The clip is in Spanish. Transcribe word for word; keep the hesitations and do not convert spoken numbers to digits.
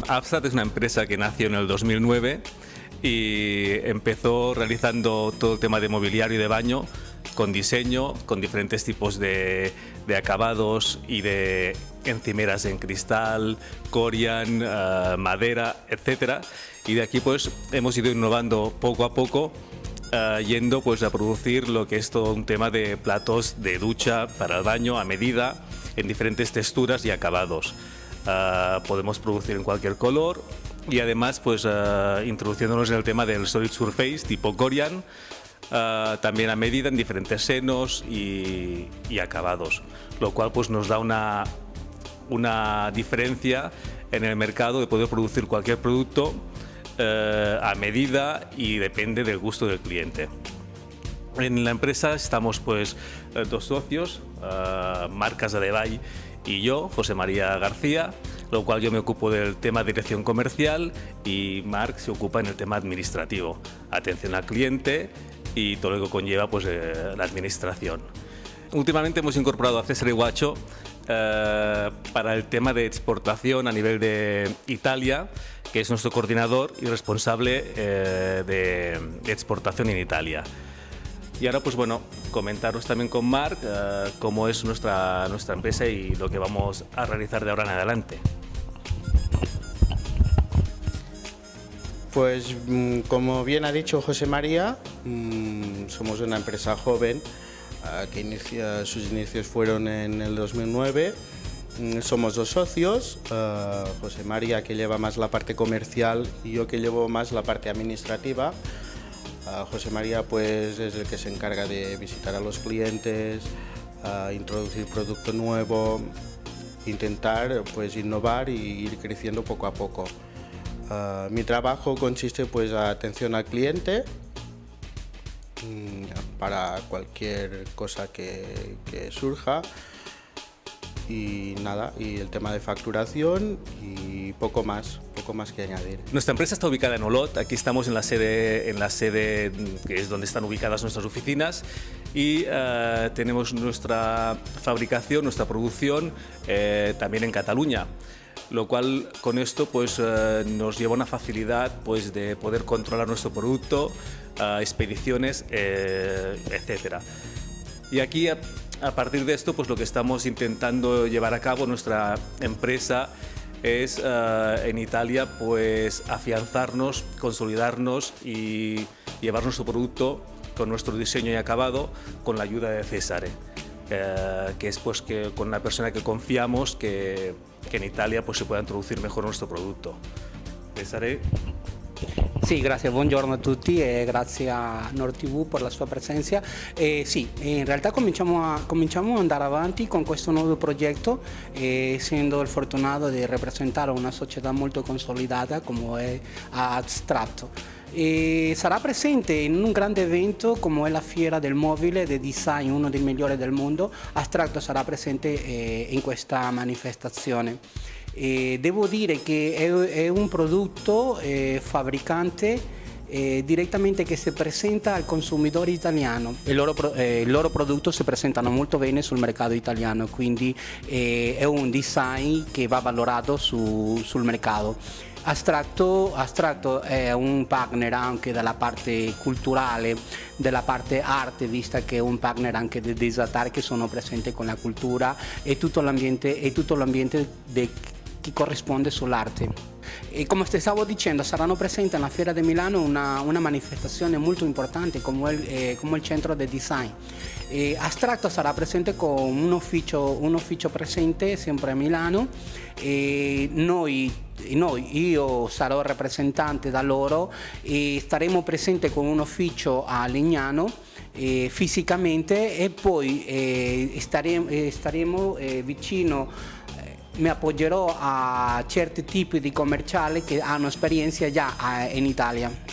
Abstract es una empresa que nació en el dos mil nueve y empezó realizando todo el tema de mobiliario y de baño con diseño, con diferentes tipos de, de acabados y de encimeras en cristal, corian, uh, madera, etcétera. Y de aquí pues hemos ido innovando poco a poco, uh, yendo pues a producir lo que es todo un tema de platos de ducha para el baño a medida, en diferentes texturas y acabados. Uh, podemos producir en cualquier color y además pues uh, introduciéndonos en el tema del solid surface tipo corian, uh, también a medida en diferentes senos y, y acabados, lo cual pues nos da una, una diferencia en el mercado de poder producir cualquier producto uh, a medida y depende del gusto del cliente. En la empresa estamos pues dos socios, uh, Marc Casadevall y yo, José María García, lo cual yo me ocupo del tema de dirección comercial y Marc se ocupa en el tema administrativo, atención al cliente y todo lo que conlleva pues, eh, la administración. Últimamente hemos incorporado a César Iguacho eh, para el tema de exportación a nivel de Italia, que es nuestro coordinador y responsable eh, de, de exportación en Italia. Y ahora, pues bueno, comentaros también con Marc uh, cómo es nuestra, nuestra empresa y lo que vamos a realizar de ahora en adelante. Pues como bien ha dicho José María, somos una empresa joven uh, que inicia, sus inicios fueron en el dos mil nueve. Somos dos socios, uh, José María que lleva más la parte comercial y yo que llevo más la parte administrativa. Uh, José María pues es el que se encarga de visitar a los clientes, uh, introducir producto nuevo, intentar pues innovar y ir creciendo poco a poco. Uh, mi trabajo consiste pues en atención al cliente para cualquier cosa que, que surja y nada, y el tema de facturación y poco más, poco más que añadir. Nuestra empresa está ubicada en Olot, aquí estamos en la sede, en la sede que es donde están ubicadas nuestras oficinas y uh, tenemos nuestra fabricación, nuestra producción eh, también en Cataluña, lo cual con esto pues uh, nos lleva una facilidad pues de poder controlar nuestro producto, uh, expediciones, eh, etcétera. Y aquí a, a partir de esto pues lo que estamos intentando llevar a cabo nuestra empresa es uh, en Italia pues afianzarnos, consolidarnos y llevar nuestro producto con nuestro diseño y acabado con la ayuda de César, eh, que es pues que con una persona que confiamos que, que en Italia pues se pueda introducir mejor nuestro producto. César. Sì, grazie, buongiorno a tutti e grazie a Nord T V per la sua presenza. Eh, sì, in realtà cominciamo a, cominciamo ad andare avanti con questo nuovo progetto, eh, essendo il fortunato di rappresentare una società molto consolidata come è Abstract. E sarà presente in un grande evento come è la Fiera del Mobile del Design, uno dei migliori del mondo. Abstract sarà presente eh, in questa manifestazione. Eh, devo dire che è, è un prodotto eh, fabbricante eh, direttamente che si presenta al consumatore italiano. Il loro, eh, il loro prodotto si presentano molto bene sul mercato italiano, quindi eh, è un design che va valorato su, sul mercato. Abstract, Abstract è un partner anche dalla parte culturale, della parte arte, vista che è un partner anche dei designer che sono presenti con la cultura e tutto l'ambiente e tutto l'ambiente che corrisponde sull'arte. E come stavo dicendo, saranno presenti alla Fiera di Milano una, una manifestazione molto importante come il, eh, come il centro del design. E Abstract sarà presente con un ufficio, un ufficio presente sempre a Milano e noi, noi, io sarò rappresentante da loro e staremo presenti con un ufficio a Legnano eh, fisicamente e poi eh, staremo, eh, staremo eh, vicino. Mi appoggerò a certi tipi di commerciali che hanno esperienza già in Italia.